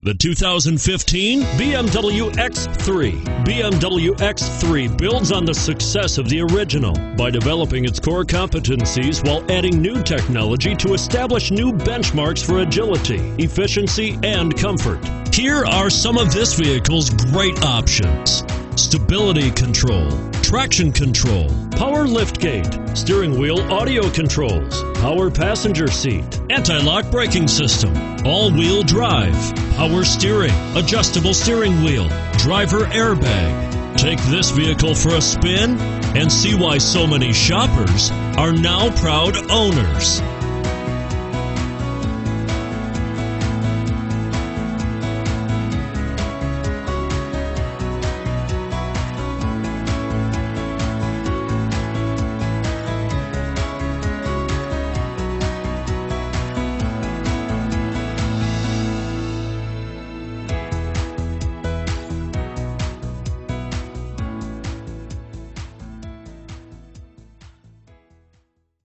The 2015 BMW X3. BMW X3 builds on the success of the original by developing its core competencies while adding new technology to establish new benchmarks for agility, efficiency, and comfort. Here are some of this vehicle's great options: stability control, traction control, power liftgate, steering wheel audio controls, power passenger seat, anti-lock braking system, all-wheel drive, power steering, adjustable steering wheel, driver airbag. Take this vehicle for a spin and see why so many shoppers are now proud owners.